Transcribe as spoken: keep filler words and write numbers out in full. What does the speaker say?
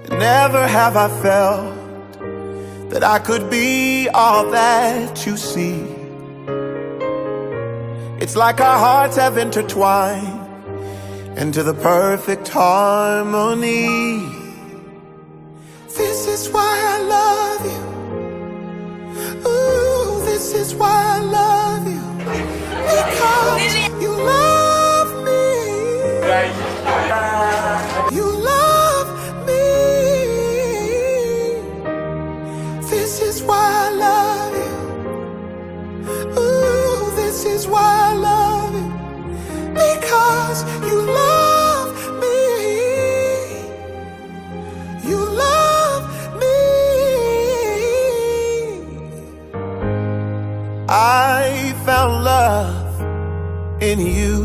Never have I felt that I could be all that you see. It's like our hearts have intertwined into the perfect harmony. This is why I love you. Ooh, this is why I love you. Because you love me. You love me. This is why I love you. Ooh, this is why I love you. Because you love me. You love me. I found love in you.